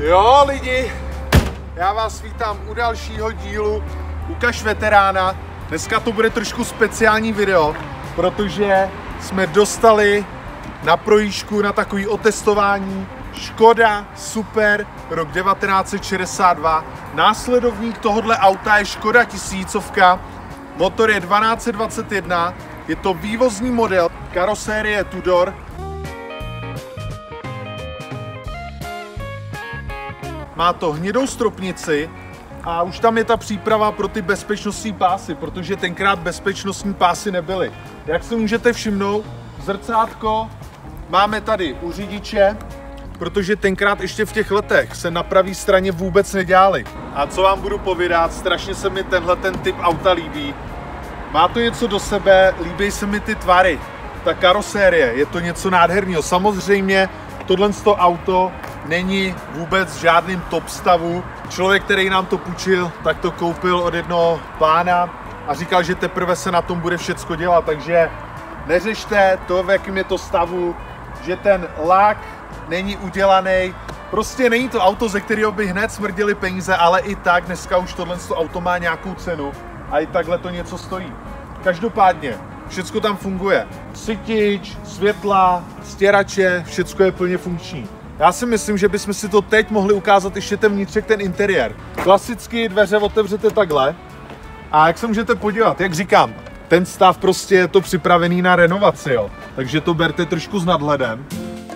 Jo lidi, já vás vítám u dalšího dílu Ukaž veterána. Dneska to bude trošku speciální video, protože jsme dostali na projížďku na takový otestování Škoda Super rok 1962. Následovník tohohle auta je Škoda 1000, motor je 1221, je to vývozní model, karosérie Tudor. Má to hnědou stropnici a už tam je ta příprava pro ty bezpečnostní pásy, protože tenkrát bezpečnostní pásy nebyly. Jak si můžete všimnout, zrcátko máme tady u řidiče, protože tenkrát ještě v těch letech se na pravé straně vůbec nedělali. A co vám budu povídat, strašně se mi ten typ auta líbí. Má to něco do sebe, líbí se mi ty tvary, ta karosérie, je to něco nádherného. Samozřejmě tohle auto není vůbec v žádným top stavu. Člověk, který nám to půjčil, tak to koupil od jednoho pána a říkal, že teprve se na tom bude všecko dělat, takže neřešte to, v jakém je to stavu, že ten lak není udělaný. Prostě není to auto, ze kterého by hned smrdily peníze, ale i tak dneska už tohle auto má nějakou cenu a i takhle to něco stojí. Každopádně, všecko tam funguje. Sytič, světla, stěrače, všecko je plně funkční. Já si myslím, že bychom si to teď mohli ukázat ještě ten vnitřek, ten interiér. Klasicky dveře otevřete takhle a jak se můžete podívat, jak říkám, ten stav prostě je to připravený na renovaci, jo. Takže to berte trošku s nadhledem.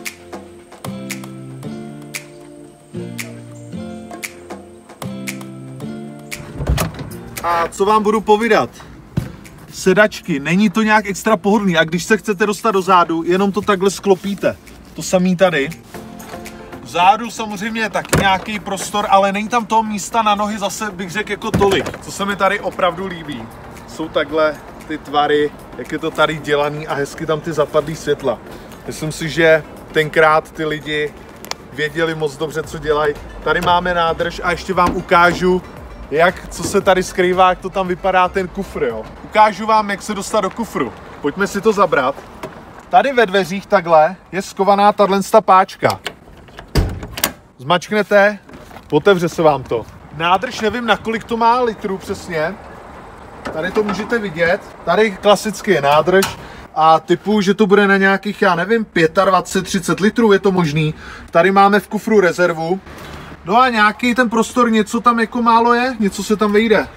A co vám budu povídat? Sedačky, není to nějak extra pohodlný a když se chcete dostat do zádu, jenom to takhle sklopíte. To samý tady. Vzadu samozřejmě je taky nějaký prostor, ale není tam toho místa na nohy zase bych řekl jako tolik. Co se mi tady opravdu líbí, jsou takhle ty tvary, jak je to tady dělaný a hezky tam ty zapadlý světla. Myslím si, že tenkrát ty lidi věděli moc dobře, co dělají. Tady máme nádrž a ještě vám ukážu, co se tady skrývá, jak to tam vypadá ten kufr, jo. Ukážu vám, jak se dostat do kufru. Pojďme si to zabrat. Tady ve dveřích takhle je skovaná tato páčka. Zmačknete, otevře se vám to. Nádrž nevím, na kolik to má litrů přesně. Tady to můžete vidět. Tady klasicky je nádrž a typu, že to bude na nějakých, já nevím, 25-30 litrů je to možný. Tady máme v kufru rezervu. No a nějaký ten prostor, něco tam jako málo je, něco se tam vejde.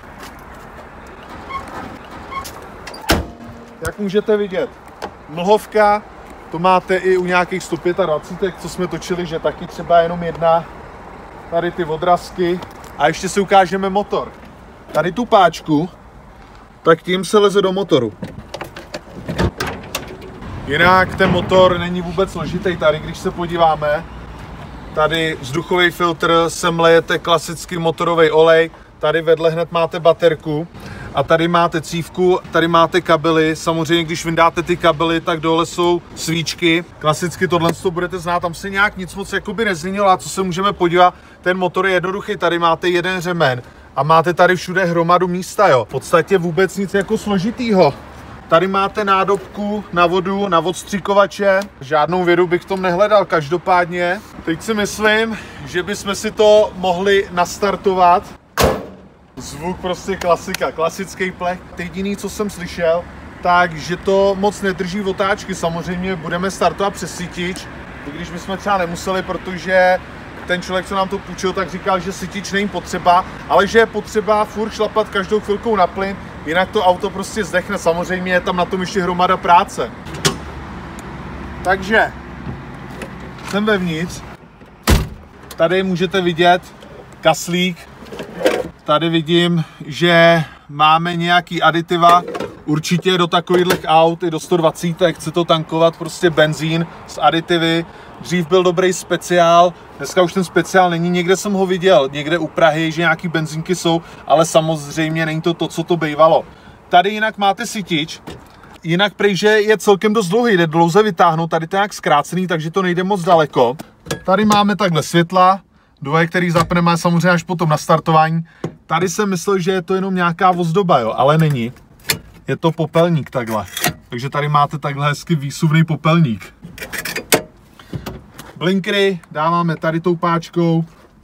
Jak můžete vidět, mlhovka, to máte i u nějakých 125, co jsme točili, že taky třeba jenom jedna. Tady ty odrazky a ještě si ukážeme motor. Tady tu páčku, tak tím se leze do motoru. Jinak ten motor není vůbec složitý, tady když se podíváme. Tady vzduchový filtr, sem lejete klasický motorový olej, tady vedle hned máte baterku a tady máte cívku, tady máte kabely, samozřejmě když vyndáte ty kabely, tak dole jsou svíčky. Klasicky tohle budete znát, tam se nějak nic moc jakoby nezměnilo a co se můžeme podívat, ten motor je jednoduchý, tady máte jeden řemen a máte tady všude hromadu místa, jo. V podstatě vůbec nic jako složitýho. Tady máte nádobku na vodu, na odstřikovače. Žádnou vědu bych v tom nehledal, každopádně. Teď si myslím, že bychom si to mohli nastartovat. Zvuk prostě klasika, klasický plech. Jediný, co jsem slyšel, takže to moc nedrží otáčky. Samozřejmě budeme startovat přes sytič, i když bychom třeba nemuseli, protože ten člověk, co nám to půjčil, tak říkal, že sytič není potřeba, ale že je potřeba furt šlapat každou chvilkou na plyn, jinak to auto prostě zdechne. Samozřejmě je tam na tom ještě hromada práce. Takže jsem vevnitř. Tady můžete vidět kaslík. Tady vidím, že máme nějaký aditiva. Určitě do takových aut, i do 120, chce to tankovat prostě benzín s aditivy. Dřív byl dobrý speciál, dneska už ten speciál není, někde jsem ho viděl, někde u Prahy, že nějaký benzínky jsou, ale samozřejmě není to to, co to bývalo. Tady jinak máte sytič, jinak prejže je celkem dost dlouhý, jde dlouze vytáhnout, tady to je nějak zkrácený, takže to nejde moc daleko. Tady máme takhle světla, dvoje, který zapneme samozřejmě až potom na startování. Tady jsem myslel, že je to jenom nějaká ozdoba, jo, ale není. Je to popelník takhle. Takže tady máte takhle hezky výsuvný popelník. Blinkry dáváme tady tou páčkou,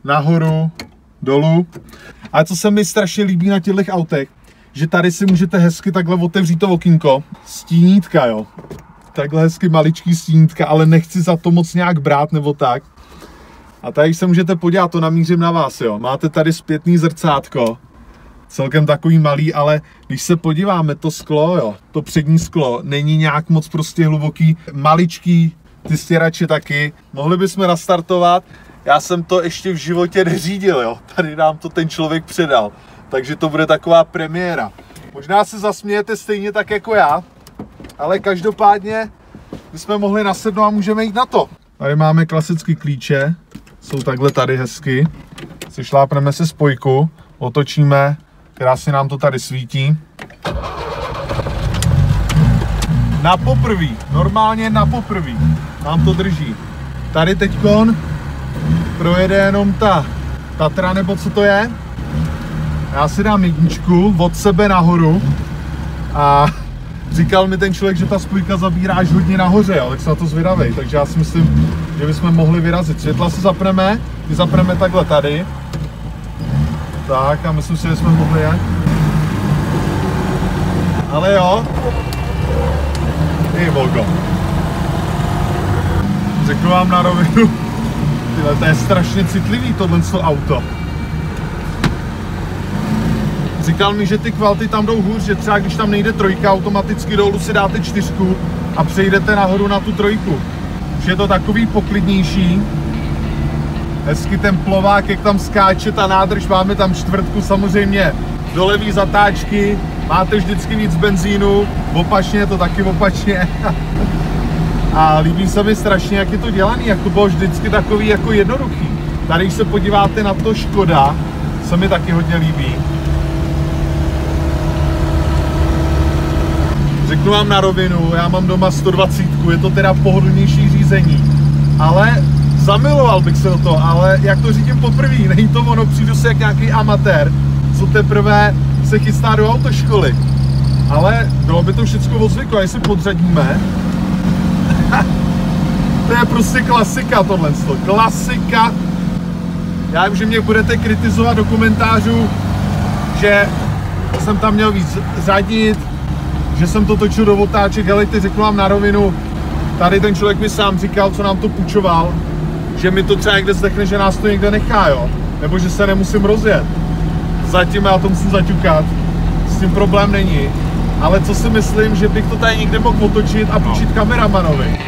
nahoru, dolů. Ale co se mi strašně líbí na těchto autech, že tady si můžete hezky takhle otevřít to okýnko. Stínítka, jo. Takhle hezky maličký stínítka, ale nechci za to moc nějak brát nebo tak. A tady se můžete podívat, to namířím na vás, jo. Máte tady zpětný zrcátko. Celkem takový malý, ale když se podíváme, to sklo, jo, to přední sklo není nějak moc prostě hluboký, maličký, ty stěrače taky. Mohli bychom nastartovat, já jsem to ještě v životě neřídil, jo, tady nám to ten člověk předal, takže to bude taková premiéra. Možná se zasmějete stejně tak jako já, ale každopádně bychom mohli nasednout a můžeme jít na to. Tady máme klasické klíče, jsou takhle tady hezky, sešlápneme se spojku, otočíme, krásně nám to tady svítí. Na poprví, normálně na poprví nám to drží. Tady teďkon projede jenom ta Tatra, nebo co to je. Já si dám jedničku od sebe nahoru a říkal mi ten člověk, že ta spojka zabírá až hodně nahoře, jo, tak se na to zvědavej. Takže já si myslím, že bychom mohli vyrazit. Světla si zapneme, ty zapneme takhle tady. Tak a myslím si, že jsme mohli jet. Ale jo. Ty vogo. Řeknu vám na rovinu, tyhle, to je strašně citlivý tohle auto. Říkal mi, že ty kvality tam jdou hůř, že třeba když tam nejde trojka, automaticky dolů si dáte čtyřku a přejdete nahoru na tu trojku. Už je to takový poklidnější. Hezky ten plovák, jak tam skáče ta nádrž, máme tam čtvrtku samozřejmě do levý zatáčky, máte vždycky víc benzínu, opačně je to taky opačně. A líbí se mi strašně, jak je to dělaný, jak to bylo vždycky takový jako jednoduchý. Tady, když se podíváte na to Škoda, se mi taky hodně líbí. Řeknu vám na rovinu, já mám doma 120, je to teda pohodlnější řízení, ale zamiloval bych se do toho, ale jak to řídím poprvé, není to ono, přijdu se jak nějaký amatér, co teprve se chystá do autoškoly. Ale bylo by to všechno od zvyku, a jestli podřadíme, to je prostě klasika tohle, klasika. Já vím, že mě budete kritizovat do komentářů, že jsem tam měl víc řadit, že jsem to točil do otáček, ale ty řeknu vám na rovinu, tady ten člověk mi sám říkal, co nám to půjčoval, že mi to třeba někde zdechne, že nás to někde nechá, jo? Nebo že se nemusím rozjet. Zatím já to musím zaťukat, s tím problém není. Ale co si myslím, že bych to tady někde mohl otočit a půjčit kameramanovi.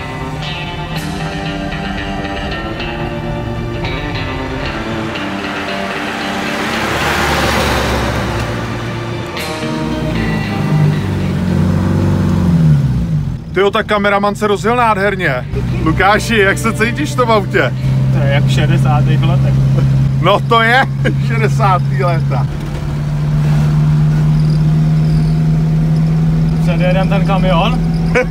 Tyjo, tak kameraman se rozjel nádherně. Lukáši, jak se cítíš v tom autě? To je jak v 60. letech. No to je 60. léta. Předjedem ten kamion.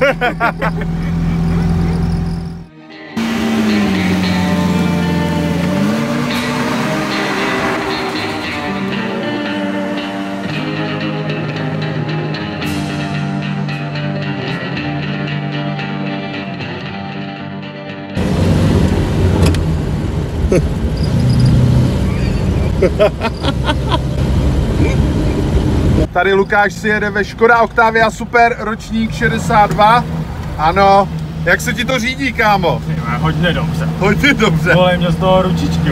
Tady Lukáš si jede ve Škoda Octavia Super, ročník 62. Ano, jak se ti to řídí, kámo? Hodně dobře. Hodně dobře. Volej mě z toho ručičky.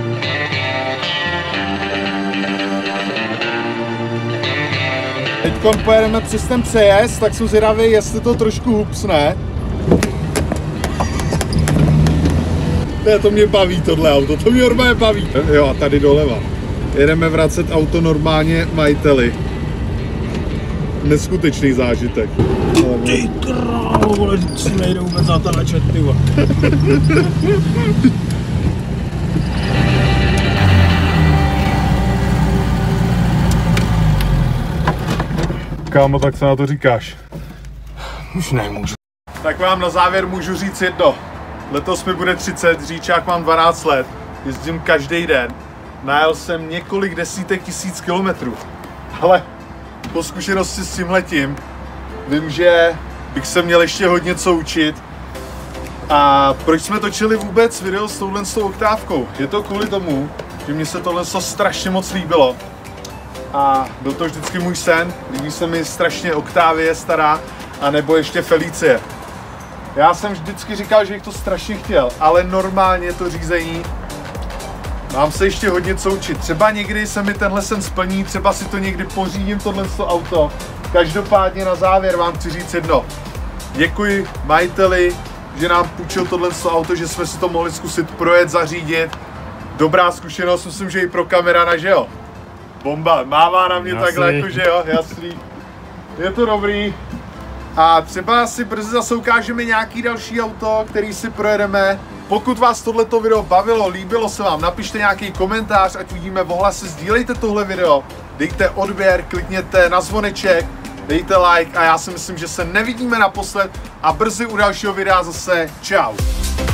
Teďkon pojedeme přes ten přejezd, tak jsem zvědavý, jestli to trošku hupsne. To mě baví tohle auto, to mě normálně baví. Jo, a tady doleva. Jedeme vracet auto normálně majiteli. Neskutečný zážitek. Ty krávo, vole, si nejde vůbec zatáčet, ty vole. Kámo, tak co na to říkáš? Už nemůžu. Tak vám na závěr můžu říct jedno. Letos mi bude 30, říčák mám 12 let. Jezdím každý den. Najel jsem několik desítek tisíc kilometrů. Ale po zkušenosti s tímhletím vím, že bych se měl ještě hodně co učit. A proč jsme točili vůbec video s touhle oktávkou? Je to kvůli tomu, že mně se tohle strašně moc líbilo. A byl to vždycky můj sen, líbí se mi strašně Octavie stará, anebo ještě Felicie. Já jsem vždycky říkal, že bych to strašně chtěl, ale normálně to řízení mám se ještě hodně co učit. Třeba někdy se mi tenhle sen splní, třeba si to někdy pořídím tohle auto. Každopádně na závěr vám chci říct jedno. Děkuji majiteli, že nám půjčil tohle auto, že jsme si to mohli zkusit projet, zařídit. Dobrá zkušenost, myslím, že i pro kamerana, že jo? Bomba, mává na mě takhle, jako že jo, jasný. Je to dobrý. A třeba si brzy zase ukážeme nějaký další auto, který si projedeme. Pokud vás tohleto video bavilo, líbilo se vám, napište nějaký komentář, ať vidíme ohlasy, sdílejte tohle video, dejte odběr, klikněte na zvoneček, dejte like a já si myslím, že se nevidíme naposled a brzy u dalšího videa zase čau.